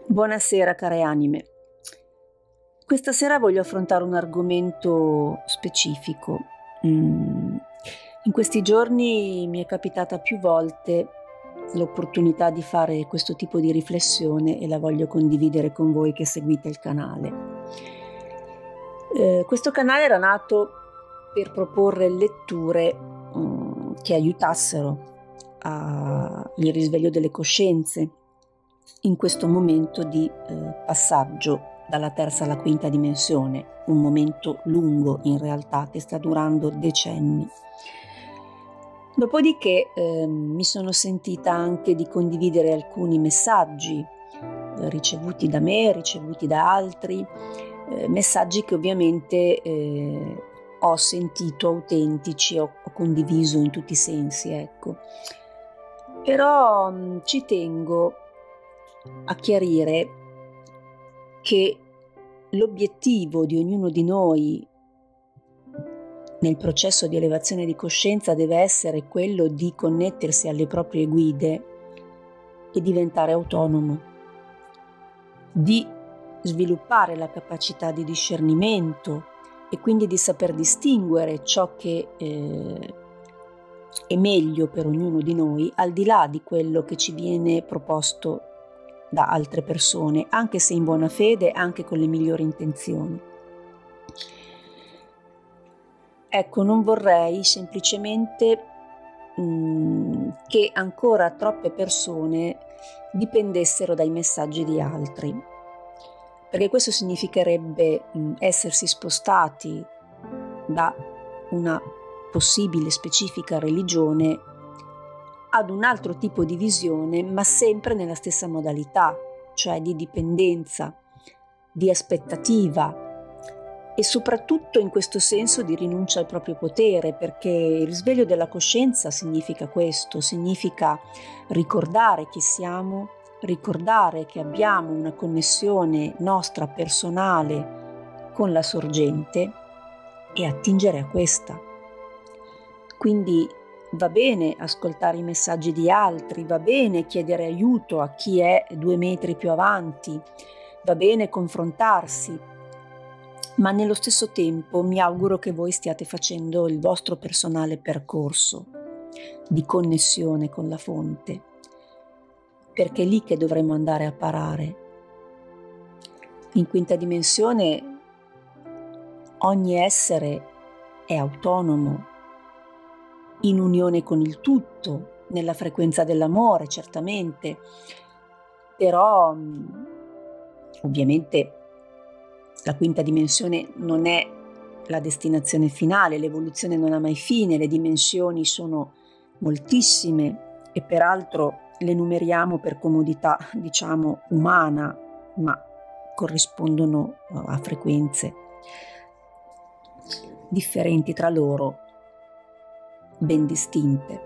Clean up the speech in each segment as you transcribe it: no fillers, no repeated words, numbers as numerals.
Buonasera care anime. Questa sera voglio affrontare un argomento specifico. In questi giorni mi è capitata più volte l'opportunità di fare questo tipo di riflessione e la voglio condividere con voi che seguite il canale. Questo canale era nato per proporre letture che aiutassero il risveglio delle coscienze in questo momento di passaggio dalla terza alla quinta dimensione, un momento lungo in realtà che sta durando decenni. Dopodiché mi sono sentita anche di condividere alcuni messaggi ricevuti da me, ricevuti da altri, messaggi che ovviamente ho sentito autentici, ho condiviso in tutti i sensi, ecco. Però ci tengo a chiarire che l'obiettivo di ognuno di noi nel processo di elevazione di coscienza deve essere quello di connettersi alle proprie guide e diventare autonomo, di sviluppare la capacità di discernimento e quindi di saper distinguere ciò che è meglio per ognuno di noi, al di là di quello che ci viene proposto da altre persone, anche se in buona fede, anche con le migliori intenzioni. Ecco, non vorrei semplicemente che ancora troppe persone dipendessero dai messaggi di altri, perché questo significherebbe essersi spostati da una possibile specifica religione ad un altro tipo di visione, ma sempre nella stessa modalità, cioè di dipendenza, di aspettativa e soprattutto in questo senso di rinuncia al proprio potere, perché il risveglio della coscienza significa questo, significa ricordare chi siamo, ricordare che abbiamo una connessione nostra personale con la sorgente e attingere a questa. Quindi va bene ascoltare i messaggi di altri, va bene chiedere aiuto a chi è 2 metri più avanti, va bene confrontarsi, ma nello stesso tempo mi auguro che voi stiate facendo il vostro personale percorso di connessione con la fonte, perché è lì che dovremo andare a parare. In quinta dimensione ogni essere è autonomo, in unione con il tutto, nella frequenza dell'amore, certamente, però ovviamente la quinta dimensione non è la destinazione finale, l'evoluzione non ha mai fine, le dimensioni sono moltissime e peraltro le numeriamo per comodità, diciamo, umana, ma corrispondono a frequenze differenti tra loro, ben distinte.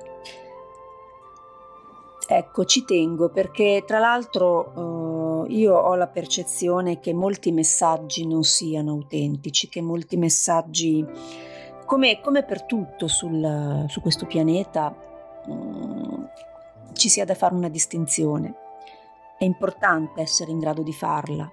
Ecco, ci tengo perché tra l'altro io ho la percezione che molti messaggi non siano autentici, che molti messaggi, come per tutto su questo pianeta, ci sia da fare una distinzione. È importante essere in grado di farla.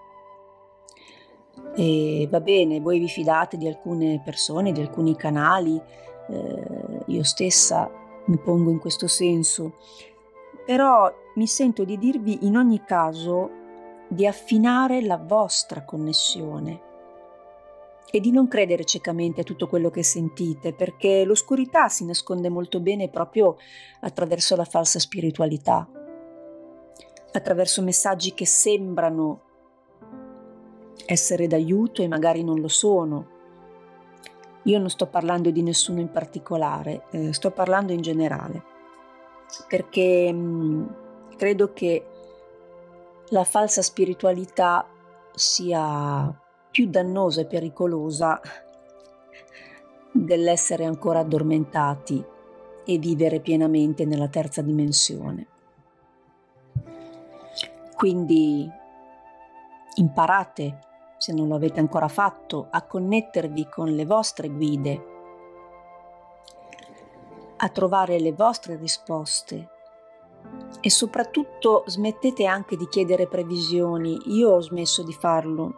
E va bene, voi vi fidate di alcune persone, di alcuni canali, io stessa mi pongo in questo senso, però mi sento di dirvi in ogni caso di affinare la vostra connessione e di non credere ciecamente a tutto quello che sentite, perché l'oscurità si nasconde molto bene proprio attraverso la falsa spiritualità, attraverso messaggi che sembrano essere d'aiuto e magari non lo sono. Io non sto parlando di nessuno in particolare, sto parlando in generale, perché credo che la falsa spiritualità sia più dannosa e pericolosa dell'essere ancora addormentati e vivere pienamente nella terza dimensione. Quindi imparate, se non lo avete ancora fatto, a connettervi con le vostre guide, a trovare le vostre risposte E soprattutto smettete anche di chiedere previsioni. Io ho smesso di farlo,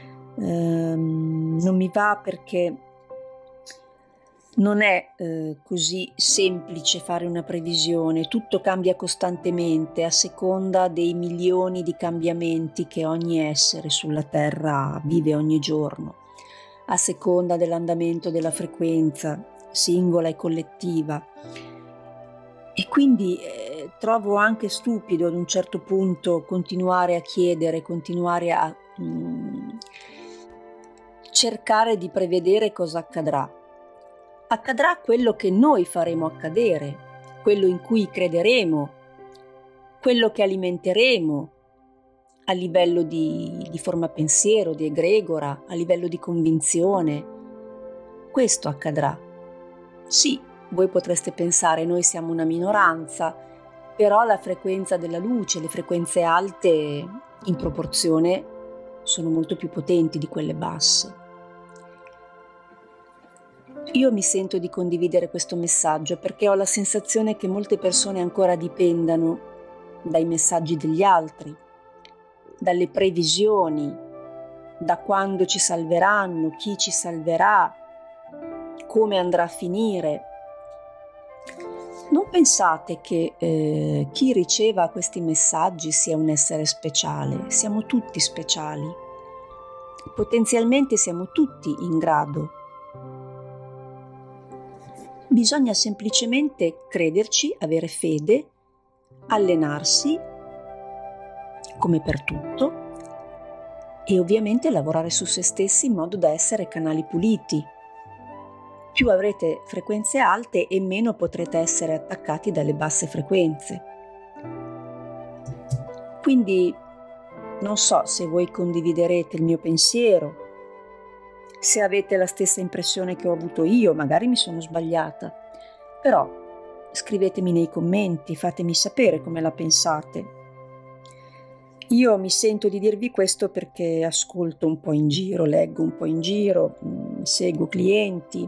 non mi va perché non è così semplice fare una previsione, tutto cambia costantemente a seconda dei milioni di cambiamenti che ogni essere sulla Terra vive ogni giorno, a seconda dell'andamento della frequenza singola e collettiva. E quindi trovo anche stupido ad un certo punto continuare a chiedere, continuare a cercare di prevedere cosa accadrà. Accadrà quello che noi faremo accadere, quello in cui crederemo, quello che alimenteremo a livello di forma pensiero, di egregora, a livello di convinzione. Questo accadrà. Sì, voi potreste pensare, noi siamo una minoranza, però la frequenza della luce, le frequenze alte in proporzione sono molto più potenti di quelle basse. Io mi sento di condividere questo messaggio perché ho la sensazione che molte persone ancora dipendano dai messaggi degli altri, dalle previsioni, da quando ci salveranno, chi ci salverà, come andrà a finire. Non pensate che chi riceva questi messaggi sia un essere speciale, siamo tutti speciali, potenzialmente siamo tutti in grado. Bisogna semplicemente crederci, avere fede, allenarsi, come per tutto, e ovviamente lavorare su se stessi in modo da essere canali puliti. Più avrete frequenze alte e meno potrete essere attaccati dalle basse frequenze. Quindi non so se voi condividerete il mio pensiero, se avete la stessa impressione che ho avuto io, magari mi sono sbagliata, però scrivetemi nei commenti, fatemi sapere come la pensate. Io mi sento di dirvi questo perché ascolto un po' in giro, leggo un po' in giro, seguo clienti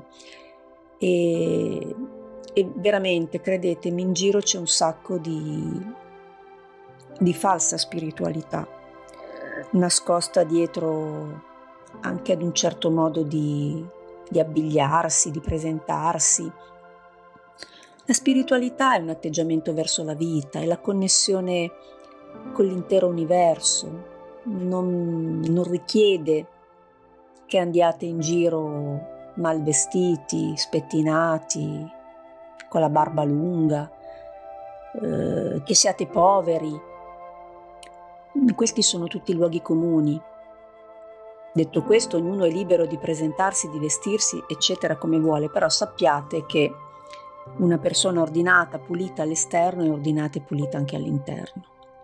e veramente, credetemi, in giro c'è un sacco di falsa spiritualità nascosta dietro anche ad un certo modo di abbigliarsi, di presentarsi. La spiritualità è un atteggiamento verso la vita, è la connessione con l'intero universo, non richiede che andiate in giro mal vestiti, spettinati, con la barba lunga, che siate poveri. Questi sono tutti luoghi comuni. Detto questo, ognuno è libero di presentarsi, di vestirsi, eccetera, come vuole, però sappiate che una persona ordinata, pulita all'esterno è ordinata e pulita anche all'interno.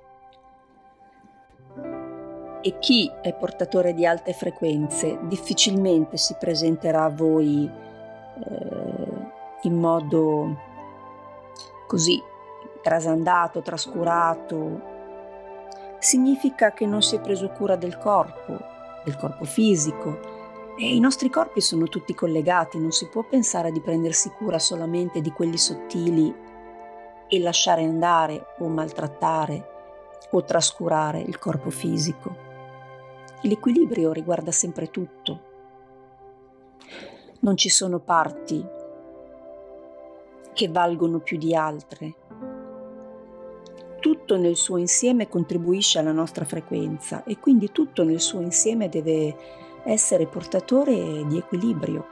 E chi è portatore di alte frequenze difficilmente si presenterà a voi in modo così trasandato, trascurato. Significa che non si è preso cura del corpo fisico, e i nostri corpi sono tutti collegati, non si può pensare di prendersi cura solamente di quelli sottili e lasciare andare o maltrattare o trascurare il corpo fisico. L'equilibrio riguarda sempre tutto. Non ci sono parti che valgono più di altre. Tutto nel suo insieme contribuisce alla nostra frequenza e quindi tutto nel suo insieme deve essere portatore di equilibrio.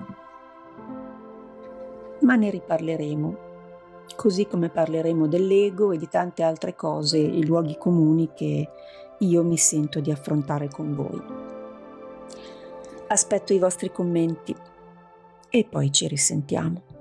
Ma ne riparleremo, così come parleremo dell'ego e di tante altre cose, i luoghi comuni che io mi sento di affrontare con voi. Aspetto i vostri commenti e poi ci risentiamo.